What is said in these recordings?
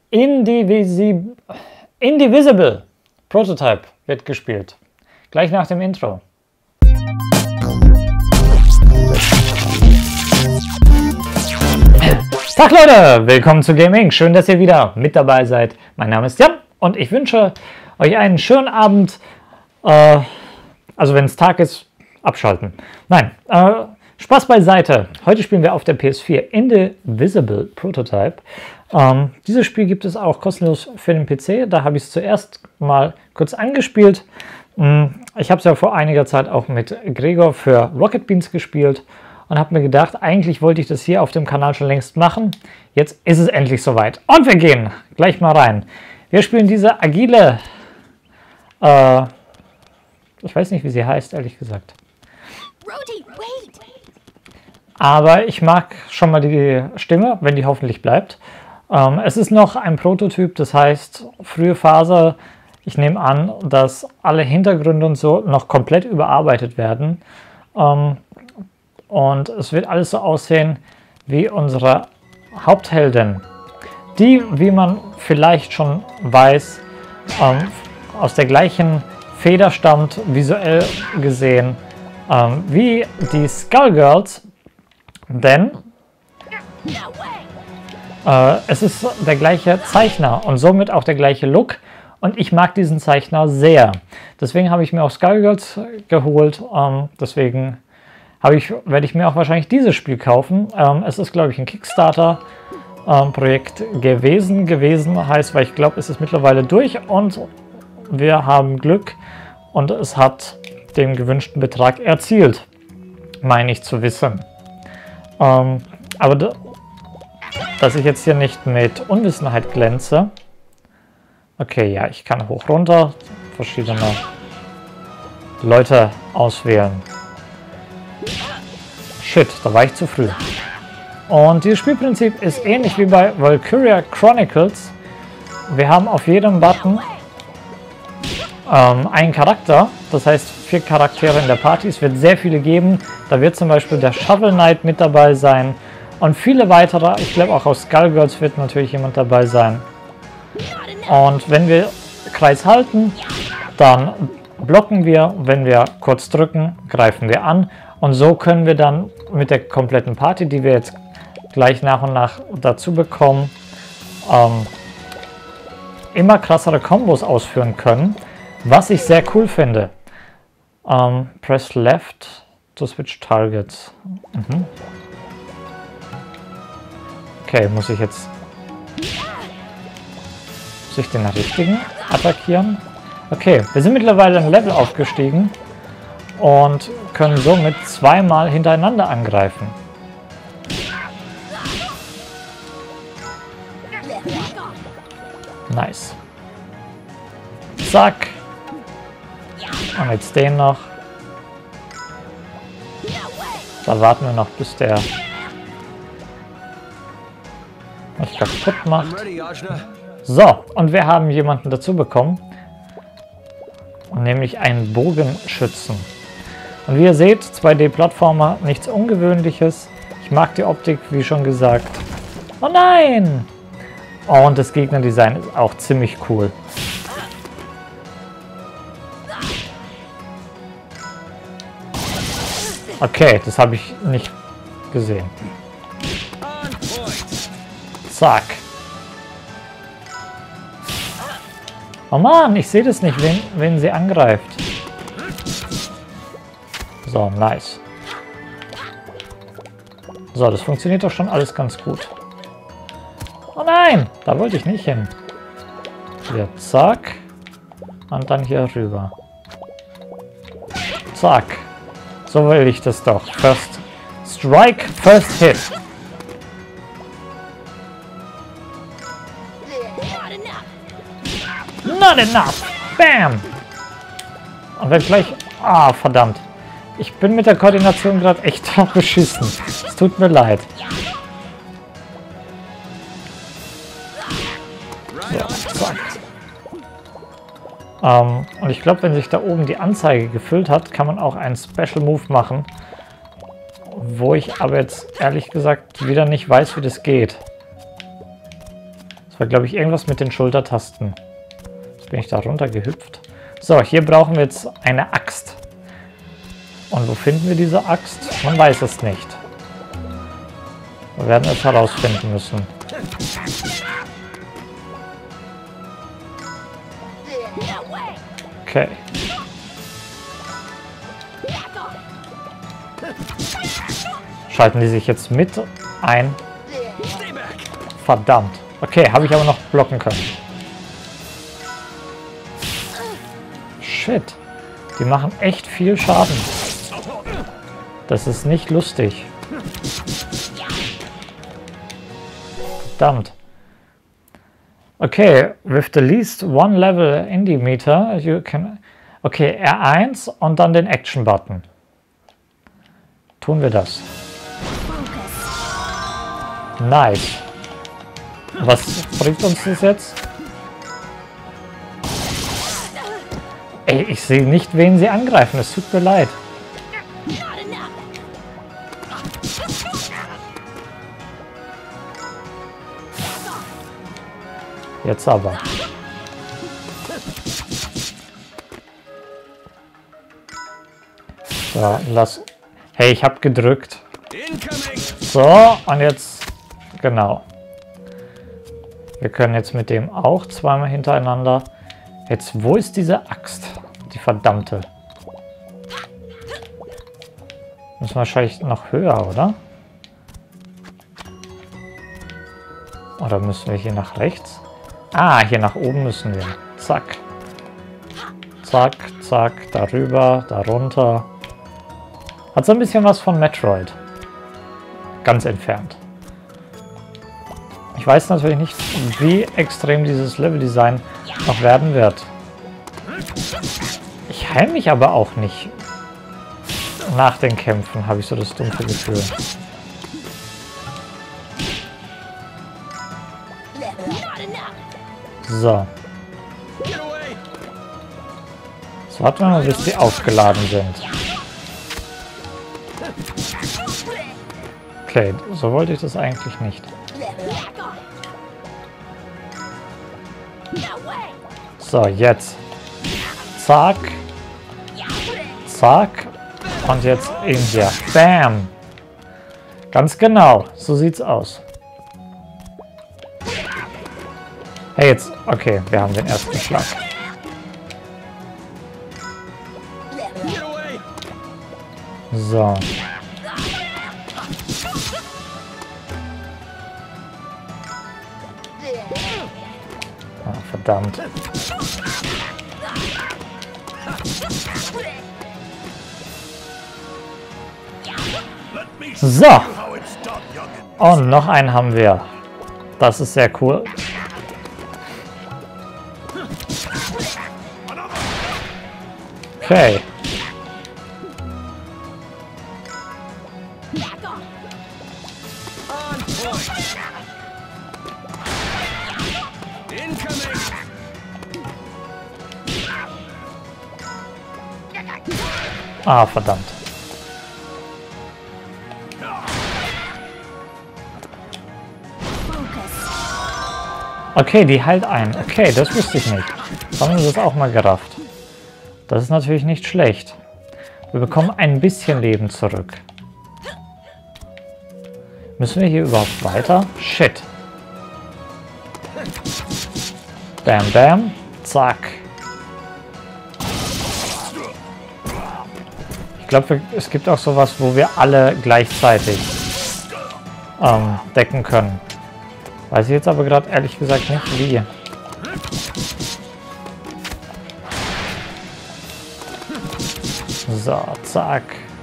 Indivisible Prototype wird gespielt. Gleich nach dem Intro. Tag Leute, willkommen zu Gaming. Schön, dass ihr wieder mit dabei seid. Mein Name ist Jan und ich wünsche euch einen schönen Abend. Also wenn es Tag ist, abschalten. Nein, Spaß beiseite. Heute spielen wir auf der PS4 Indivisible Prototype. Dieses Spiel gibt es auch kostenlos für den PC. Da habe ich es zuerst mal kurz angespielt. Ich habe es ja vor einiger Zeit auch mit Gregor für Rocket Beans gespielt und habe mir gedacht, eigentlich wollte ich das hier auf dem Kanal schon längst machen. Jetzt ist es endlich soweit. Und wir gehen gleich mal rein. Wir spielen diese agile, ich weiß nicht, wie sie heißt, ehrlich gesagt. Aber ich mag schon mal die Stimme, wenn die hoffentlich bleibt. Es ist noch ein Prototyp, das heißt frühe Phase. Ich nehme an, dass alle Hintergründe und so noch komplett überarbeitet werden. Und es wird alles so aussehen wie unsere Hauptheldin, die, wie man vielleicht schon weiß, aus der gleichen Feder stammt, visuell gesehen, wie die Skullgirls. Denn es ist der gleiche Zeichner und somit auch der gleiche Look. Und ich mag diesen Zeichner sehr. Deswegen habe ich mir auch Skullgirls geholt. Deswegen werde ich mir auch wahrscheinlich dieses Spiel kaufen. Es ist, glaube ich, ein Kickstarter-Projekt gewesen heißt, weil ich glaube, es ist mittlerweile durch und wir haben Glück und es hat den gewünschten Betrag erzielt, meine ich zu wissen. Aber dass ich jetzt hier nicht mit Unwissenheit glänze. Okay, ja, ich kann hoch, runter, verschiedene Leute auswählen. Shit, da war ich zu früh. Und dieses Spielprinzip ist ähnlich wie bei Valkyria Chronicles. Wir haben auf jedem Button einen Charakter, das heißt 4 Charaktere in der Party. Es wird sehr viele geben. Da wird zum Beispiel der Shovel Knight mit dabei sein und viele weitere. Ich glaube auch aus Skullgirls wird natürlich jemand dabei sein. Und wenn wir Kreis halten, dann blocken wir. Wenn wir kurz drücken, greifen wir an. Und so können wir dann mit der kompletten Party, die wir jetzt gleich nach und nach dazu bekommen, immer krassere Kombos ausführen können. Was ich sehr cool finde. Press left to switch targets. Okay, muss ich den richtigen attackieren? Okay, wir sind mittlerweile ein Level aufgestiegen und können somit zweimal hintereinander angreifen. Nice. Zack. Und jetzt den noch. Da warten wir noch, bis der mich kaputt macht. So, und wir haben jemanden dazu bekommen. Nämlich einen Bogenschützen. Und wie ihr seht, 2D-Plattformer, nichts Ungewöhnliches. Ich mag die Optik, wie schon gesagt. Oh nein! Und das Gegnerdesign ist auch ziemlich cool. Okay, das habe ich nicht gesehen. Zack. Oh Mann, ich sehe das nicht, wen sie angreift. So, nice. So, das funktioniert doch schon alles ganz gut. Oh nein, da wollte ich nicht hin. Hier, zack. Und dann hier rüber. Zack. So will ich das doch. First Strike, First Hit. Not enough. Bam. Und wenn gleich... Ah, verdammt. Ich bin mit der Koordination gerade echt drauf beschissen. Es tut mir leid. So, zack. Und ich glaube, wenn sich da oben die Anzeige gefüllt hat, kann man auch einen Special Move machen, wo ich aber jetzt ehrlich gesagt wieder nicht weiß, wie das geht. Das Das war, glaube ich, irgendwas mit den Schultertasten. Jetzt bin ich da runter gehüpft. So, hier brauchen wir jetzt eine Axt. Und wo finden wir diese Axt? Man weiß es nicht. Wir werden es herausfinden müssen. Okay. Schalten die sich jetzt mit ein? Verdammt. Okay, habe ich aber noch blocken können. Shit. Die machen echt viel Schaden. Das ist nicht lustig. Verdammt. Okay, with the least one level in the meter, you can... Okay, R1 und dann den Action-Button. Tun wir das. Nice. Was bringt uns das jetzt? Ey, ich sehe nicht, wen sie angreifen. Es tut mir leid. Jetzt aber. So, lass... Hey, ich habe gedrückt. So, und jetzt... Genau. Wir können jetzt mit dem auch zweimal hintereinander... Jetzt, wo ist diese Axt? Die verdammte. Müssen wir wahrscheinlich noch höher, oder? Oder müssen wir hier nach rechts? Ah, hier nach oben müssen wir. Zack. Zack, zack, darüber, darunter. Hat so ein bisschen was von Metroid. Ganz entfernt. Ich weiß natürlich nicht, wie extrem dieses Leveldesign noch werden wird. Ich heile mich aber auch nicht. Nach den Kämpfen habe ich so das dumpfe Gefühl. So. Jetzt warten wir mal, bis die aufgeladen sind. Okay, so wollte ich das eigentlich nicht. So, jetzt. Zack. Zack. Und jetzt eben hier. Bam. Ganz genau. So sieht's aus. Hey, jetzt. Okay, wir haben den ersten Schlag. So. Ah, verdammt. So. Und noch einen haben wir. Das ist sehr cool. Okay. Ah, verdammt. Okay, die heilt ein. Okay, das wusste ich nicht. Haben wir das auch mal gerafft. Das ist natürlich nicht schlecht. Wir bekommen ein bisschen Leben zurück. Müssen wir hier überhaupt weiter? Shit. Bam, bam. Zack. Ich glaube, es gibt auch sowas, wo wir alle gleichzeitig decken können. Weiß ich jetzt aber gerade ehrlich gesagt nicht, wie. So, zack.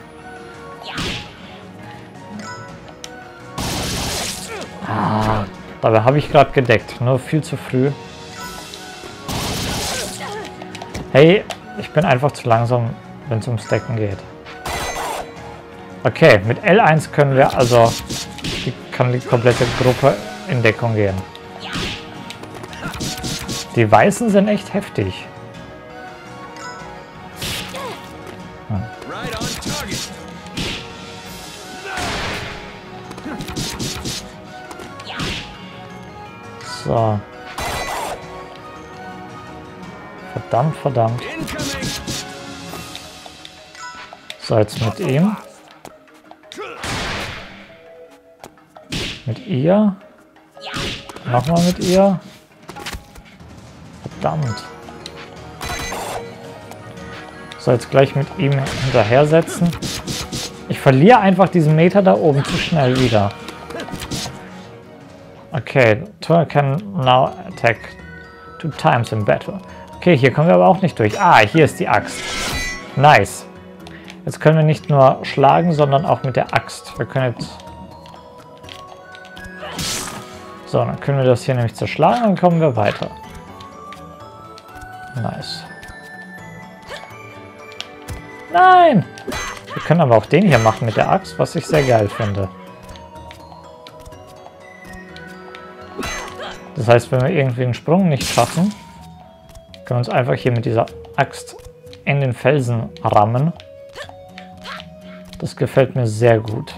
Ah, dabei habe ich gerade gedeckt, nur viel zu früh. Hey, ich bin einfach zu langsam, wenn es ums Decken geht. Okay, mit L1 können wir also, kann die komplette Gruppe in Deckung gehen. Die Weißen sind echt heftig. So. Verdammt, verdammt. So, jetzt mit ihm. Mit ihr. Nochmal mit ihr. Verdammt. So, jetzt gleich mit ihm hinterher setzen. Ich verliere einfach diesen Meter da oben zu schnell wieder. Okay, Tor can now attack 2 times in battle. Okay, hier kommen wir aber auch nicht durch. Ah, hier ist die Axt. Nice. Jetzt können wir nicht nur schlagen, sondern auch mit der Axt. Wir können jetzt... So, dann können wir das hier nämlich zerschlagen und dann kommen wir weiter. Nice. Nein! Wir können aber auch den hier machen mit der Axt, was ich sehr geil finde. Das heißt, wenn wir irgendwie einen Sprung nicht schaffen, können wir uns einfach hier mit dieser Axt in den Felsen rammen. Das gefällt mir sehr gut.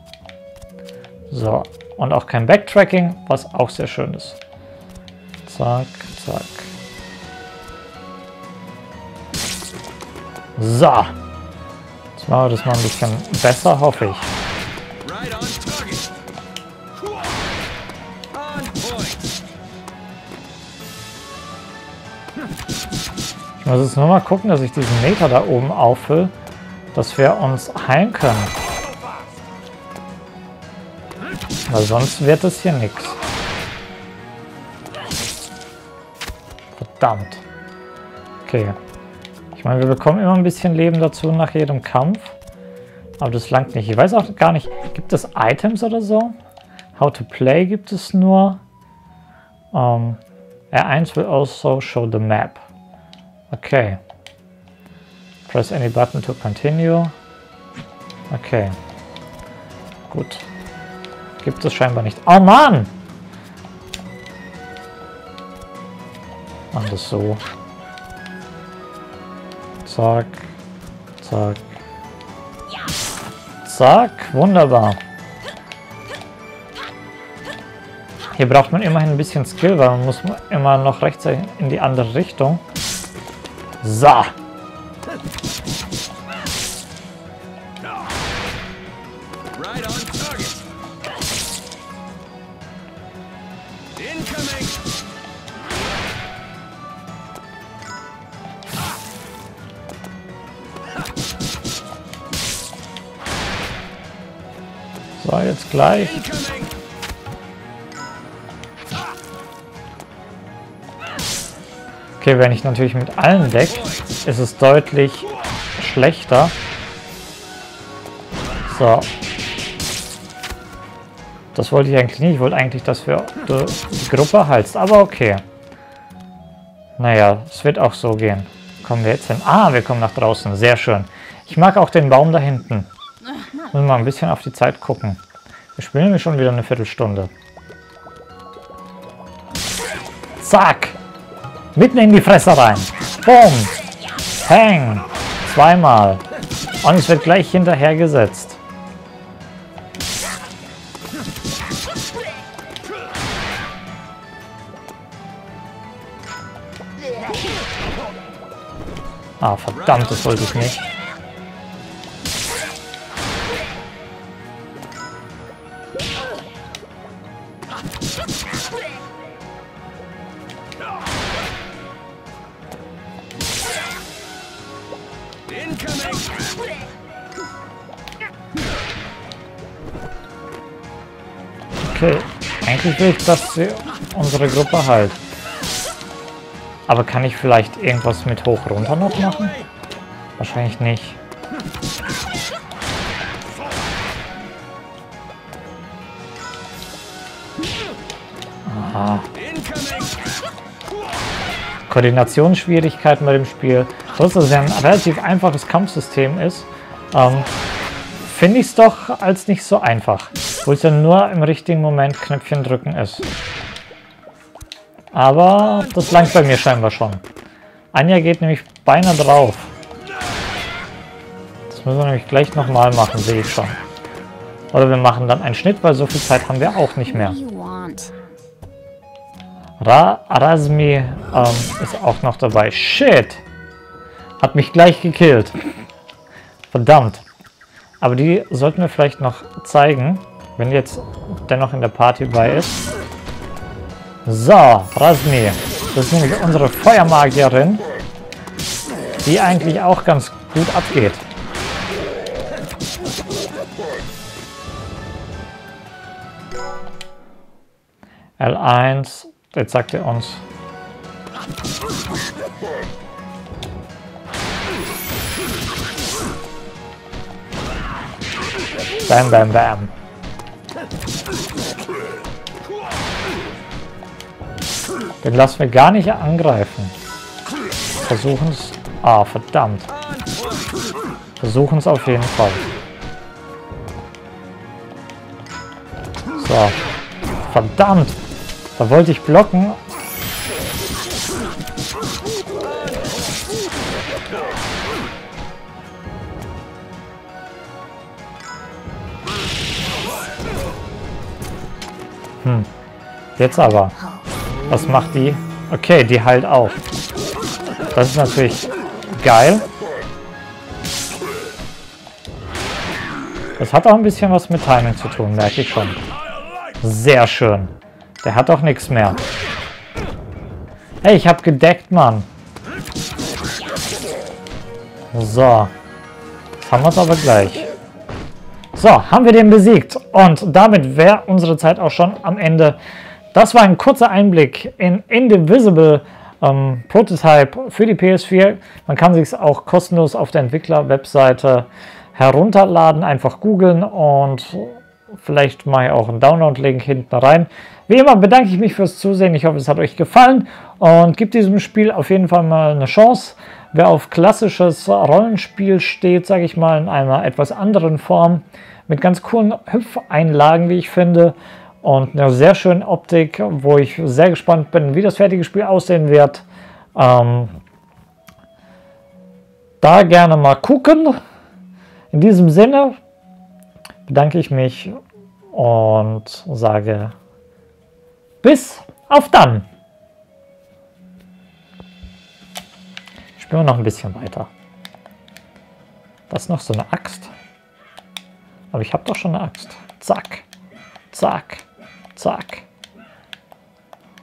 So, und auch kein Backtracking, was auch sehr schön ist. Zack, zack. So. Jetzt machen wir das mal ein bisschen besser, hoffe ich. Ich muss jetzt nur mal gucken, dass ich diesen Meter da oben auffülle, dass wir uns heilen können. Weil sonst wird es hier nichts. Verdammt. Okay. Ich meine, wir bekommen immer ein bisschen Leben dazu nach jedem Kampf. Aber das langt nicht. Ich weiß auch gar nicht, gibt es Items oder so? How to play gibt es nur. R1 will also show the map. Okay. Press any button to continue. Okay. Gut. Gibt es scheinbar nicht. Oh Mann! Machen das so. Zack. Zack. Zack. Wunderbar. Hier braucht man immerhin ein bisschen Skill, weil man muss immer noch rechtzeitig in die andere Richtung. So. So, jetzt gleich. Okay, wenn ich natürlich mit allen deck, ist es deutlich schlechter. So. Das wollte ich eigentlich nicht. Ich wollte eigentlich, dass wir die Gruppe heizt. Aber okay. Naja, es wird auch so gehen. Kommen wir jetzt hin? Ah, wir kommen nach draußen. Sehr schön. Ich mag auch den Baum da hinten. Müssen wir mal ein bisschen auf die Zeit gucken. Wir spielen nämlich schon wieder eine Viertelstunde. Zack! Mitten in die Fresse rein. Boom! Peng! Zweimal. Und es wird gleich hinterher gesetzt. Ah, verdammt, das wollte ich nicht. Okay, eigentlich will ich, dass sie unsere Gruppe halt. Aber kann ich vielleicht irgendwas mit hoch runter noch machen? Wahrscheinlich nicht. Aha. Koordinationsschwierigkeiten bei dem Spiel. Trotz dass es ja ein relativ einfaches Kampfsystem ist, finde ich es doch als nicht so einfach. Wo es ja nur im richtigen Moment Knöpfchen drücken ist. Aber das langt bei mir scheinbar schon. Anja geht nämlich beinahe drauf. Das müssen wir nämlich gleich nochmal machen, sehe ich schon. Oder wir machen dann einen Schnitt, weil so viel Zeit haben wir auch nicht mehr. Razmi ist auch noch dabei. Shit! Hat mich gleich gekillt. Verdammt. Aber die sollten wir vielleicht noch zeigen, wenn jetzt dennoch in der Party bei ist. So, Razmi. Das ist nämlich unsere Feuermagierin, die eigentlich auch ganz gut abgeht. L1, jetzt sagt er uns. Bam, bam, bam. Den lassen wir gar nicht angreifen. Versuchen es. Ah, verdammt. Versuchen es auf jeden Fall. So. Verdammt. Da wollte ich blocken. Jetzt aber. Was macht die? Okay, die heilt auch. Das ist natürlich geil. Das hat auch ein bisschen was mit Timing zu tun, merke ich schon. Sehr schön. Der hat doch nichts mehr. Hey, ich habe gedeckt, Mann. So. Jetzt haben wir es aber gleich. So, haben wir den besiegt. Und damit wäre unsere Zeit auch schon am Ende. Das war ein kurzer Einblick in Indivisible Prototype für die PS4. Man kann sich es auch kostenlos auf der Entwickler-Webseite herunterladen. Einfach googeln und vielleicht mache ich auch einen Download-Link hinten rein. Wie immer bedanke ich mich fürs Zusehen. Ich hoffe, es hat euch gefallen und gibt diesem Spiel auf jeden Fall mal eine Chance. Wer auf klassisches Rollenspiel steht, sage ich mal, in einer etwas anderen Form, mit ganz coolen Hüpfeinlagen, wie ich finde, und einer sehr schönen Optik, wo ich sehr gespannt bin, wie das fertige Spiel aussehen wird. Da gerne mal gucken. In diesem Sinne bedanke ich mich und sage bis auf dann. Spielen wir noch ein bisschen weiter. Das ist noch so eine Axt. Aber ich habe doch schon eine Axt. Zack, zack, zack.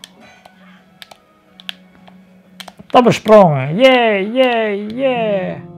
Doppelsprung. Yeah, yeah, yeah.